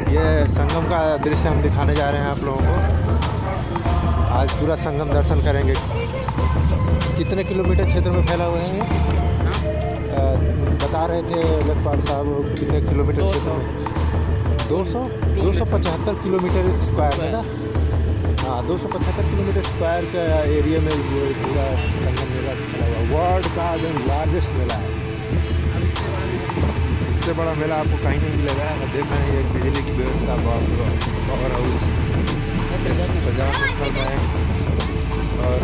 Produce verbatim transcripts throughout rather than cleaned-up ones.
ये संगम का दृश्य हम दिखाने जा रहे हैं आप लोगों को। आज पूरा संगम दर्शन करेंगे। कितने किलोमीटर क्षेत्र में फैला हुआ है ये? बता रहे थे लेखपाल साहब कितने किलोमीटर क्षेत्र में? दो सौ दो सौ पचहत्तर किलोमीटर स्क्वायर है ना? हाँ, दो सौ पचहत्तर किलोमीटर स्क्वायर का एरिया में पूरा संगम मेला फैला हुआ। वर्ल्ड का जो लार्जेस्ट मेला है। इससे बड़ा मेला आपको कहीं नहीं मिलेगा। देख रहे हैं एक बिजली की व्यवस्था, power house, Punjab national bank और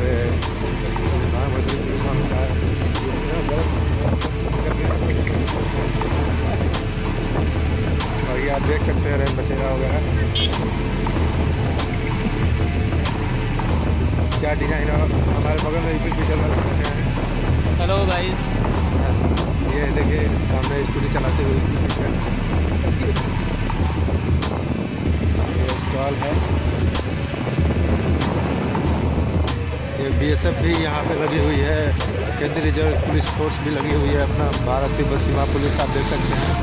और ये आप देख सकते हैं रैन बसेरा वगैरह क्या डिज़ाइन है। हमारे बगल में भी चल रहे हैं। हेलो गाइस, ये देखिए सामने स्कूटी चलाते हुए ये स्टॉल है। ये बीएसएफ भी यहाँ पे लगी हुई है। केंद्रीय रिजर्व पुलिस फोर्स भी लगी हुई है। अपना भारत तिब्बत सीमा पुलिस आप देख सकते हैं।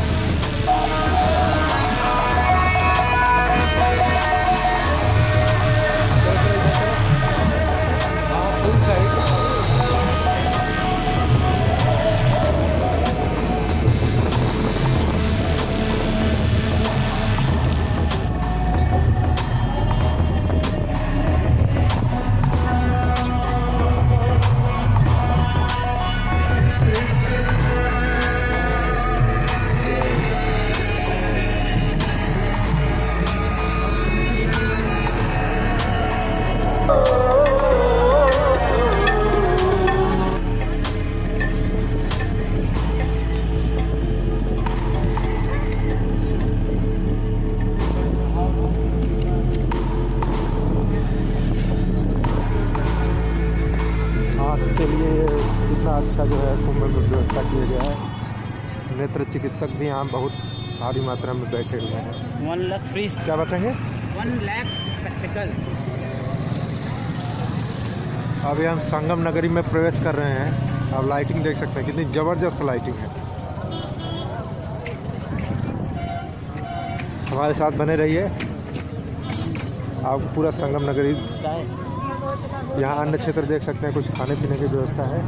के लिए कितना अच्छा जो है कुंभ में व्यवस्था किया गया है। नेत्र चिकित्सक भी यहाँ बहुत भारी मात्रा में बैठे हुए हैं। वन लाख फ्री, क्या बताएंगे? One lakh spectacle. अभी हम संगम नगरी में प्रवेश कर रहे हैं। आप लाइटिंग देख सकते हैं, कितनी ज़बरदस्त लाइटिंग है। हमारे साथ बने रहिए, आप पूरा संगम नगरी। यहाँ अन्य क्षेत्र देख सकते हैं, कुछ खाने पीने की व्यवस्था है।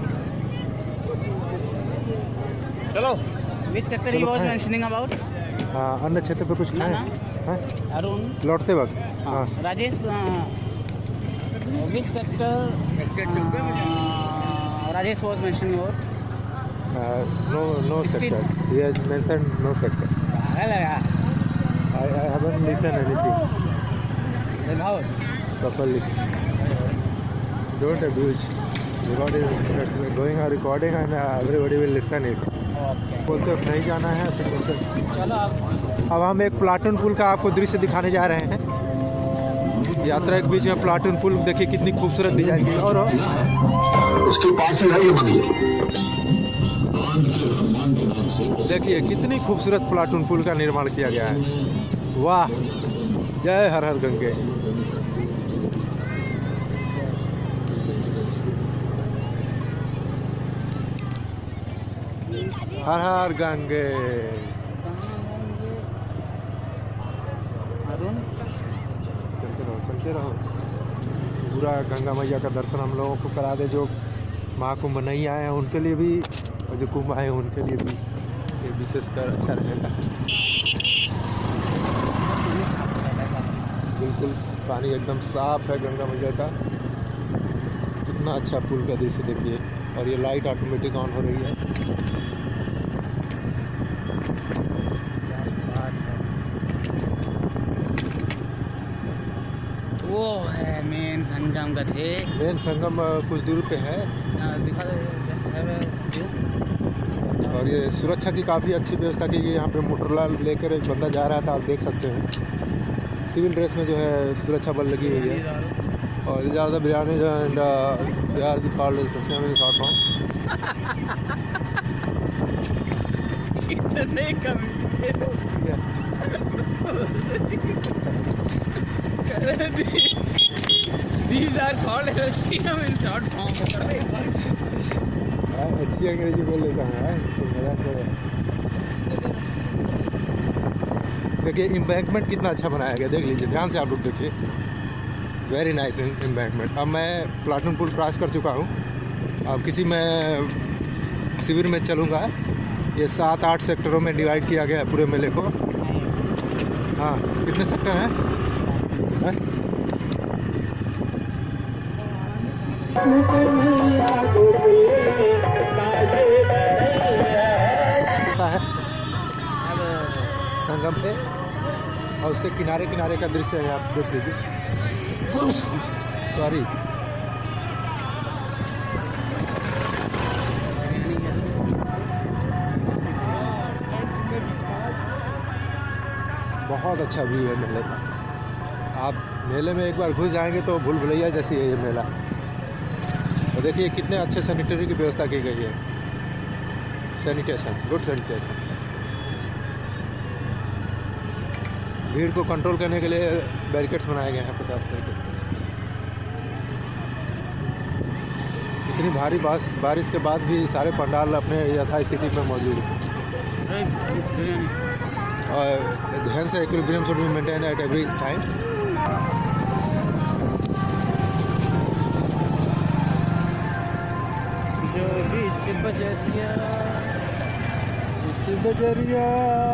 चलो, which sector he was mentioning about? हाँ, अन्य क्षेत्र पे कुछ खाएं। हाँ, अरुण लौटते वक्त। हाँ, Rajesh, which sector Rajesh was mentioning about? no no sector. He has mentioned no sector. I I haven't listened anything. Then how? Properly. Don't abuse. Because it's going on recording and everybody will listen it. बोलते अब नहीं जाना है, फिर बोलते चलो। अब हम एक प्लाटून पुल का आपको दृश्य दिखाने जा रहे हैं। यात्रा के बीच में प्लाटून पुल देखिए कितनी खूबसूरत डिजाइन की। और उसके पास ही है ये मंदिर। देखिए कितनी खूबसूरत प्लाटून पुल का निर्माण किया गया है। वाह, जय हर हर गंगे। हर हर गंगे। अरुण, चलते रहो चलते रहो। पूरा गंगा मैया का दर्शन हम लोगों को करा दे। जो महाकुंभ नहीं आए हैं उनके लिए भी, और जो कुंभ आए हैं उनके लिए भी ये विशेषकर अच्छा रहेगा। बिल्कुल पानी एकदम साफ है गंगा मैया का। कितना अच्छा पुल का दृश्य देखिए। और ये लाइट ऑटोमेटिक ऑन हो रही है। वो है मेन संगम का थे। मेन संगम कुछ दूर पे है। दिखा दे। और ये सुरक्षा की काफ़ी अच्छी व्यवस्था की गई। यहाँ पे मोटरला लेकर एक बंदा जा रहा था, आप देख सकते हैं। सिविल ड्रेस में जो है सुरक्षा बल लगी हुई है। और ज़्यादा बिरयानी जो है These are called as stadium in short form. अच्छी अंग्रेजी बोल लेता है। देखिए एम्बैंकमेंट कितना अच्छा बनाया गया, देख लीजिए ध्यान से आप लोग देखिए, वेरी नाइस एम्बैंकमेंट। अब मैं प्लाटून पुल क्रॉस कर चुका हूँ, अब किसी में शिविर में चलूँगा। ये सात आठ सेक्टरों में डिवाइड किया गया है पूरे मेले को। हाँ, कितने सेक्टर हैं है? है संगम पे और उसके किनारे किनारे का दृश्य है, आप देख लीजिए। सॉरी, बहुत अच्छा व्यू है मेले का। आप मेले में एक बार घुस जाएंगे तो भूल भुलैया जैसी है ये मेला। और देखिए कितने अच्छे सैनिटरी की व्यवस्था की गई है, सैनिटेशन, गुड सैनिटेशन। भीड़ को कंट्रोल करने के लिए बैरिकेड्स बनाए गए हैं पचास तरीके। इतनी भारी बास बारिश के बाद भी सारे पंडाल अपने यथास्थिति में मौजूद हैं और ध्यान से equilibrium should be maintain at every time. जो बीच बजरिया बीच बजरिया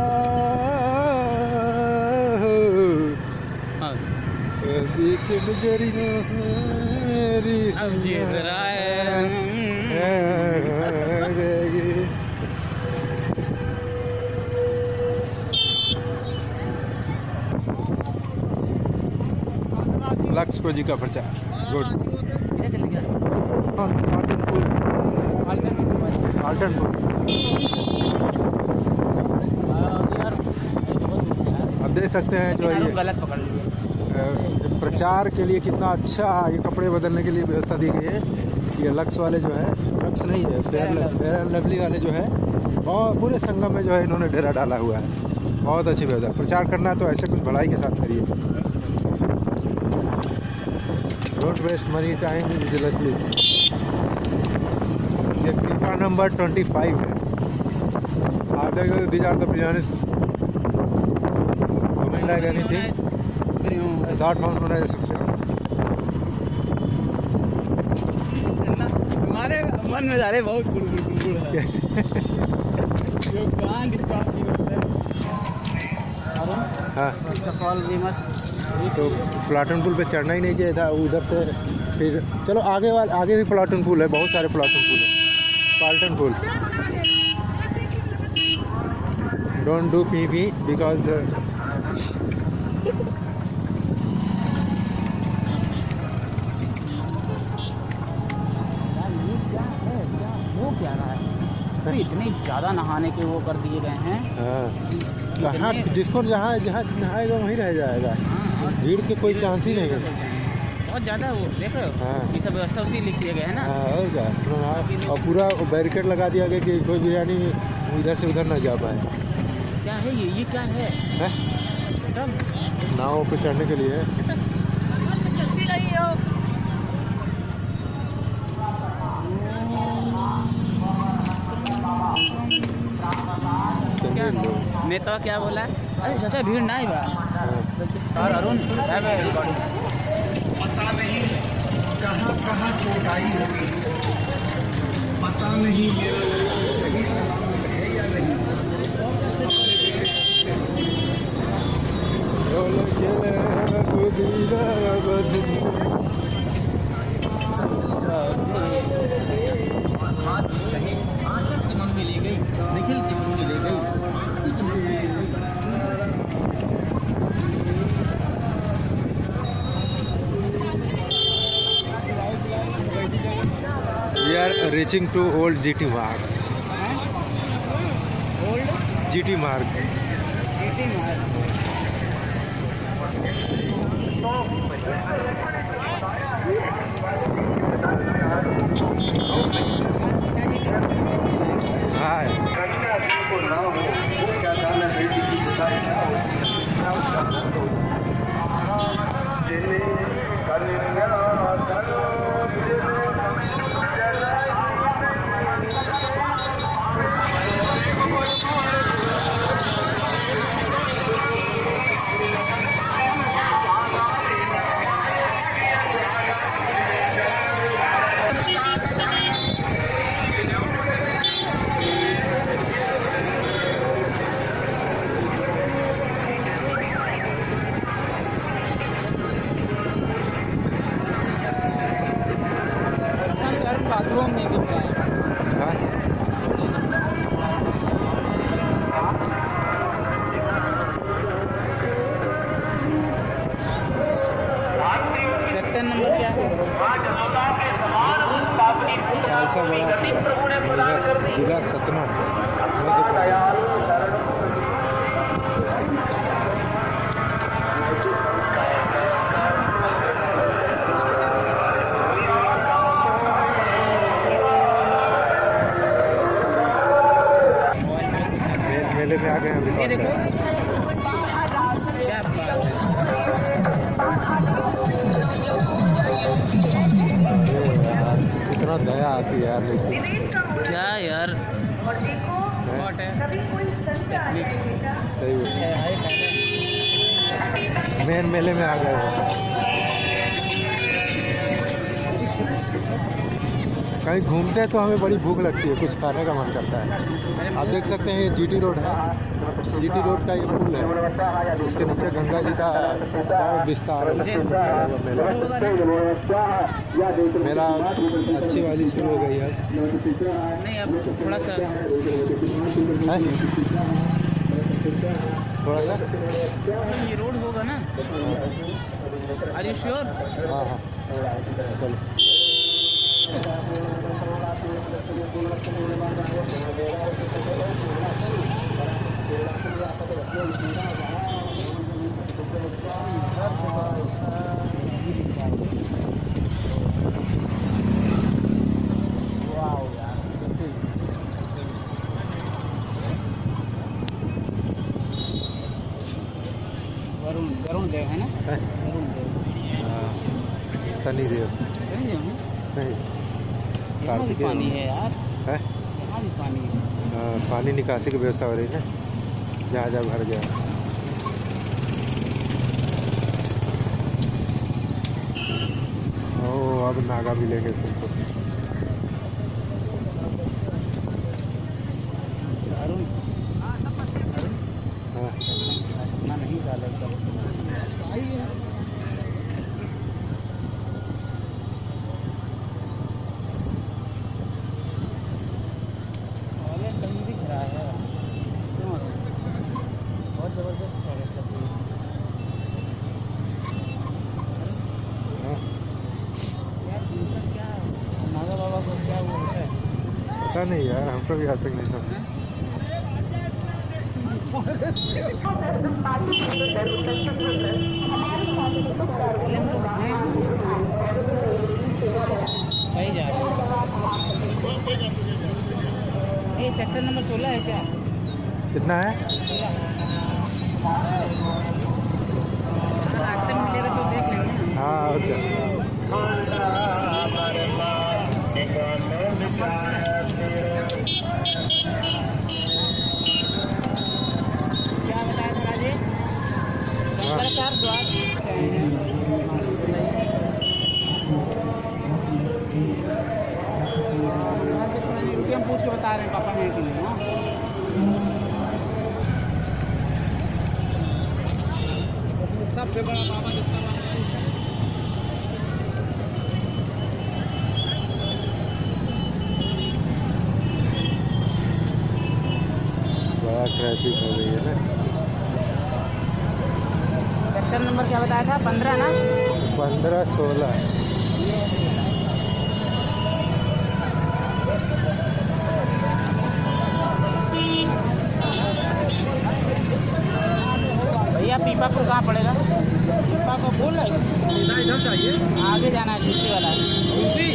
बीच बजरिया अब जीत रहा है। लक्ष्य को जी का प्रचार गुड। अब देख सकते हैं जो ये गलत पकड़ लिए प्रचार के लिए कितना अच्छा ये कपड़े बदलने के लिए व्यवस्था दी गई है। ये लक्स वाले जो है, लक्स नहीं है, फेयर फेयर एंड लवली वाले जो है, और पूरे संगम में जो है इन्होंने डेरा डाला हुआ है। बहुत अच्छी व्यवस्था। प्रचार करना है तो ऐसे कुछ भलाई के साथ करिए। Don't waste money time vigilantly. ये फीफा नंबर ट्वेंटी फाइव है। आप देखो these are the pianist comment like anything short form होना है सबसे। हमारे मन में जा रहे बहुत गुड़गुड़ गुड़गुड़ है। जो कान डिस्टर्ब होता है। हाँ, फॉल वी मस्ट तो प्लाटून पुल पे चढ़ना ही नहीं चाहिए था, उधर से फिर चलो आगे वाले आगे भी प्लाटून पुल है, बहुत सारे प्लाटून पुल है। पाल्टन पुल don't do P P because इतने ज़्यादा नहाने के वो कर दिए गए हैं। हाँ, कहाँ जिसको जहाँ जहाँ नहाएगा वहीं रह जाएगा। हाँ, भीड़ के कोई चांस ही नहीं है। बहुत ज़्यादा वो देख रहे हो। हाँ, ये सब व्यवस्था उसी लिख दिया गया है ना। हाँ, और क्या, और पूरा बैरिकेड लगा दिया गया कि कोई बिरयानी इधर से उधर ना जा पाए। क्या है ये ये क्या है, है? नाव पे चढ़ने के लिए नेता क्या बोला? अरे चाचा भीड़ नहीं बा। और अरुण पता नहीं कहाँ कहाँ चोटाई होगी, पता नहीं मेरा सही सलामत है या नहीं। आंचल की मन में ले गई, निखिल की मन में ले गई। We are reaching to old G T mark. Old G T mark. GT मार्ग। Hi. नंबर क्या है? खालसा बड़ा जिला सतना मध्य प्रदेश। मेले में आ गए हैं अभी। ये देखो क्या बात है। इतना दया आती है यार इसमें। क्या यार बहुत है सही है। मेन मेले में आ गए हो। कहीं घूमते हैं तो हमें बड़ी भूख लगती है, कुछ खाने का मन करता है। आप देख सकते हैं ये जीटी रोड है, जीटी रोड का ये पुल है, उसके नीचे गंगा जी का बहुत विस्तार है। मेला मेला अच्छी वाली शुरू हो गई है। नहीं अब थोड़ा सा है? थोड़ा सा ये रोड होगा ना। Are you sure? हाँ हाँ चलो। वरुण वरुण देव है ना? वरुण देव, सनी देव वरुण देव है? नहीं, यहाँ भी कार्तिकेय पानी है यार, है। यहाँ भी पानी है। हाँ, पानी निकासी की व्यवस्था हो रही है ना, जहाँ जहाँ भर गया। ओ अब नागा भी लेंगे तुमको। अरुण हाँ हंसना नहीं डाले कहीं दिख रहा है। क्यों? बहुत जबरदस्त फॉरेस्ट लगती है। हाँ यार इनका क्या नागा बाबा को क्या वो होता है? पता नहीं यार, हमको भी आज तक नहीं समझा। सही जा रहे ये सेक्टर नंबर सोलह है क्या? कितना है? रास्ते में मिलेगा तो देख लेंगे। हाँ और क्या। क्या बताया था राजे? शंकराचार्य द्वार रुपये हम पूछ के बता रहे हैं पापा हैं कि नहीं। सबसे बड़ा बाबा जितना बड़ा ट्रैफिक हो गई है ना। सेक्टर नंबर क्या बताया था? पंद्रह ना? पंद्रह सोलह। भैया पीपापुर कहाँ पड़ेगा? पीपापुर बोल रहा है सीधा इधर चाहिए, आगे जाना है, छुट्टी वाला है। उसी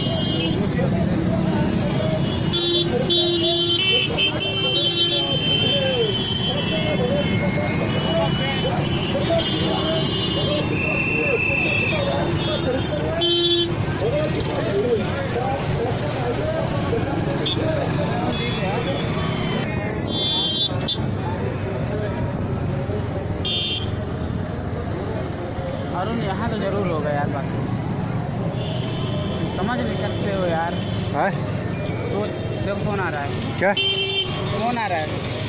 अरुण यहाँ तो जरूर होगा यार, बात समझ नहीं सकते हो यार। है तो देखो फोन आ रहा है। क्या? फोन आ रहा है।